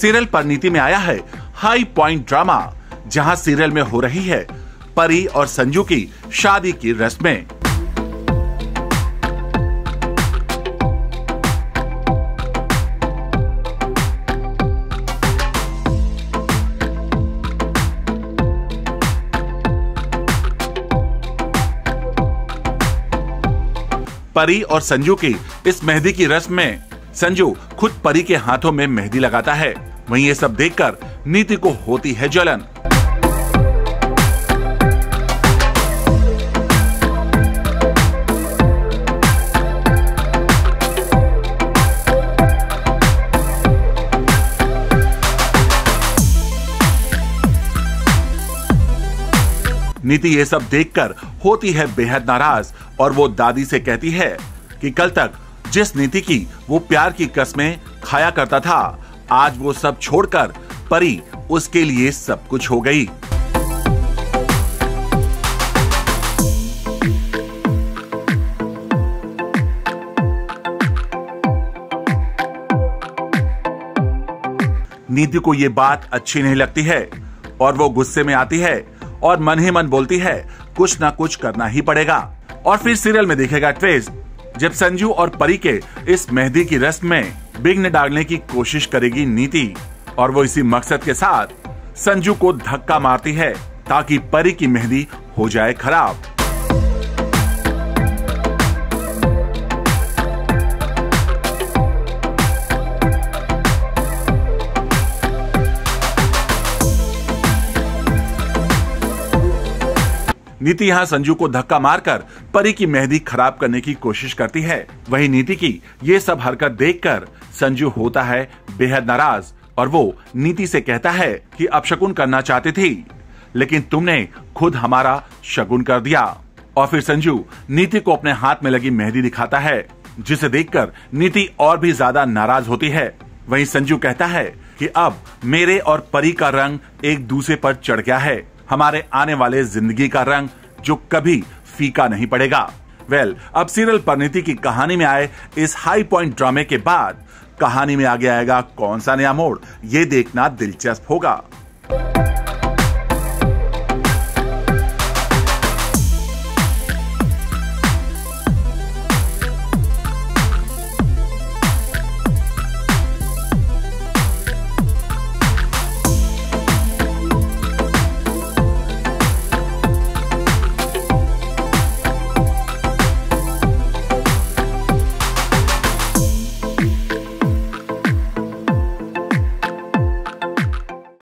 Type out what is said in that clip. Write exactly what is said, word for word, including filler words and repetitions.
Serial Parineeti में आया है हाई पॉइंट ड्रामा, जहां सीरियल में हो रही है परी और संजू की शादी की रस्में। परी और संजू की इस मेहंदी की रस्म में संजू खुद परी के हाथों में मेहंदी लगाता है। वहीं ये सब देखकर नीति को होती है जलन। नीति ये सब देखकर होती है बेहद नाराज और वो दादी से कहती है कि कल तक जिस नीति की वो प्यार की कस्में खाया करता था, आज वो सब छोड़कर परी उसके लिए सब कुछ हो गई। नीति को ये बात अच्छी नहीं लगती है और वो गुस्से में आती है और मन ही मन बोलती है कुछ ना कुछ करना ही पड़ेगा। और फिर सीरियल में देखेगा ट्विस्ट, जब संजू और परी के इस मेहंदी की रस्म में विघ्न डालने की कोशिश करेगी नीति और वो इसी मकसद के साथ संजू को धक्का मारती है ताकि परी की मेहंदी हो जाए खराब। नीति यहाँ संजू को धक्का मारकर परी की मेहंदी खराब करने की कोशिश करती है। वहीं नीति की ये सब हरकत देखकर संजू होता है बेहद नाराज और वो नीति से कहता है कि अपशकुन करना चाहती थी, लेकिन तुमने खुद हमारा शगुन कर दिया। और फिर संजू नीति को अपने हाथ में लगी मेहंदी दिखाता है, जिसे देखकर नीति और भी ज्यादा नाराज होती है। वहीं संजू कहता है कि अब मेरे और परी का रंग एक दूसरे पर चढ़ गया है, हमारे आने वाले जिंदगी का रंग जो कभी फीका नहीं पड़ेगा। वेल well, अब सीरियल परिणीति की कहानी में आए इस हाई पॉइंट ड्रामे के बाद कहानी में आगे आएगा कौन सा नया मोड़, ये देखना दिलचस्प होगा।